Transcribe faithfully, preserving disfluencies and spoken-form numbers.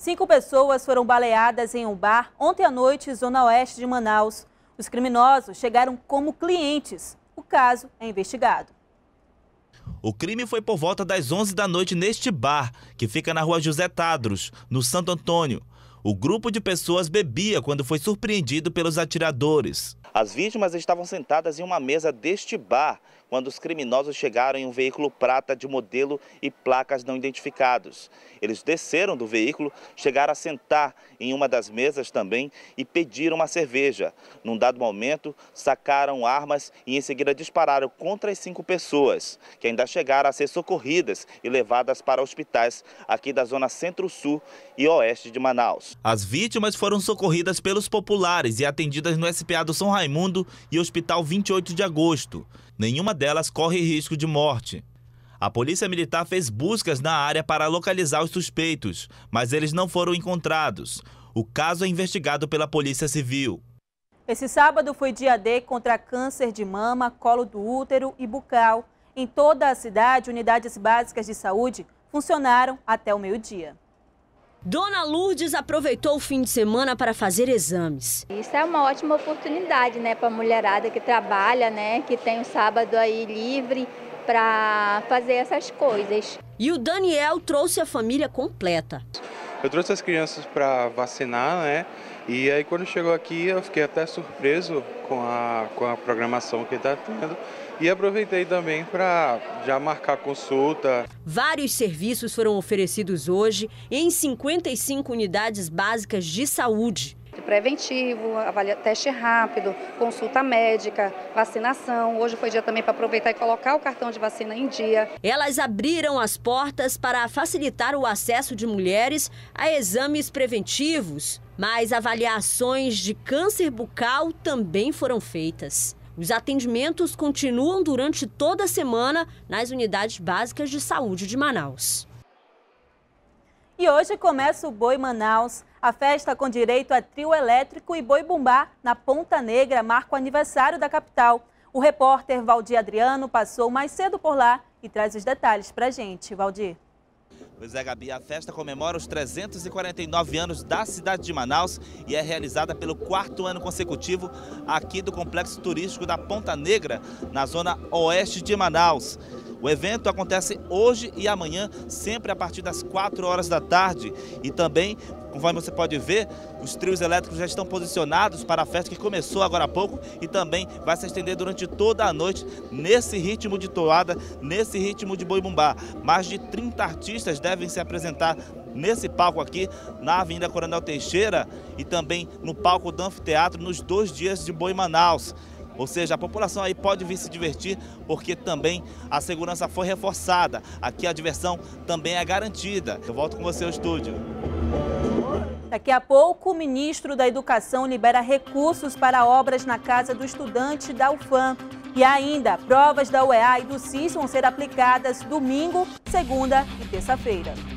Cinco pessoas foram baleadas em um bar ontem à noite, zona oeste de Manaus. Os criminosos chegaram como clientes. O caso é investigado. O crime foi por volta das onze da noite neste bar, que fica na rua José Tadros, no Santo Antônio. O grupo de pessoas bebia quando foi surpreendido pelos atiradores. As vítimas estavam sentadas em uma mesa deste bar, quando os criminosos chegaram em um veículo prata de modelo e placas não identificados. Eles desceram do veículo, chegaram a sentar em uma das mesas também e pediram uma cerveja. Num dado momento, sacaram armas e em seguida dispararam contra as cinco pessoas, que ainda chegaram a ser socorridas e levadas para hospitais aqui da zona centro-sul e oeste de Manaus. As vítimas foram socorridas pelos populares e atendidas no S P A do São Raimundo e Hospital vinte e oito de agosto. Nenhuma delas corre risco de morte. A Polícia Militar fez buscas na área para localizar os suspeitos, mas eles não foram encontrados. O caso é investigado pela Polícia Civil. Esse sábado foi dia D contra câncer de mama, colo do útero e bucal. Em toda a cidade, unidades básicas de saúde funcionaram até o meio-dia. Dona Lourdes aproveitou o fim de semana para fazer exames. Isso é uma ótima oportunidade, né, para a mulherada que trabalha, né, que tem o sábado aí livre para fazer essas coisas. E o Daniel trouxe a família completa. Eu trouxe as crianças para vacinar, né, e aí quando chegou aqui eu fiquei até surpreso com a, com a programação que está tendo. E aproveitei também para já marcar consulta. Vários serviços foram oferecidos hoje em cinquenta e cinco unidades básicas de saúde. Preventivo, avalia, teste rápido, consulta médica, vacinação. Hoje foi dia também para aproveitar e colocar o cartão de vacina em dia. Elas abriram as portas para facilitar o acesso de mulheres a exames preventivos, mas avaliações de câncer bucal também foram feitas. Os atendimentos continuam durante toda a semana nas unidades básicas de saúde de Manaus. E hoje começa o Boi Manaus. A festa com direito a trio elétrico e boi bumbá na Ponta Negra marca o aniversário da capital. O repórter Valdir Adriano passou mais cedo por lá e traz os detalhes pra gente. Valdir. Pois é, Gabi, a festa comemora os trezentos e quarenta e nove anos da cidade de Manaus e é realizada pelo quarto ano consecutivo aqui do Complexo Turístico da Ponta Negra, na zona oeste de Manaus. O evento acontece hoje e amanhã, sempre a partir das quatro horas da tarde. E também, conforme você pode ver, os trios elétricos já estão posicionados para a festa que começou agora há pouco e também vai se estender durante toda a noite nesse ritmo de toada, nesse ritmo de boi bumbá. Mais de trinta artistas devem se apresentar nesse palco aqui na Avenida Coronel Teixeira e também no palco do Anfiteatro nos dois dias de Boi Manaus. Ou seja, a população aí pode vir se divertir porque também a segurança foi reforçada. Aqui a diversão também é garantida. Eu volto com você ao estúdio. Daqui a pouco, o ministro da Educação libera recursos para obras na Casa do Estudante da U F A M. E ainda, provas da U E A e do C I S vão ser aplicadas domingo, segunda e terça-feira.